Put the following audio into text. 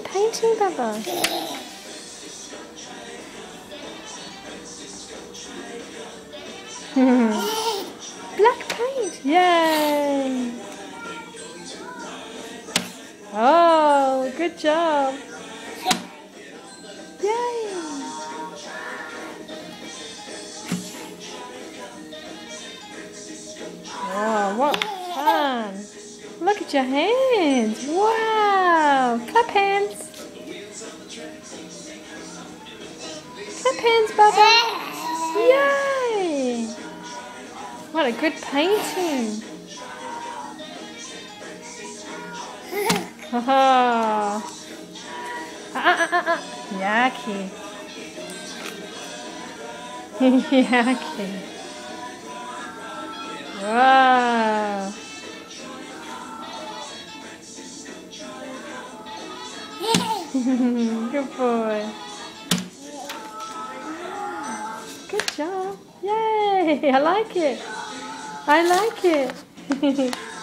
painting, Bubba. Black paint. Yay. Oh, good job. Yay. Oh, what fun. Look at your hands. Wow. Clap hands. Clap hands, Bubba. Yay. What a good painting. Oh. Yucky. Yucky. Wow. Good boy. Good job. Yay. I like it. I like it.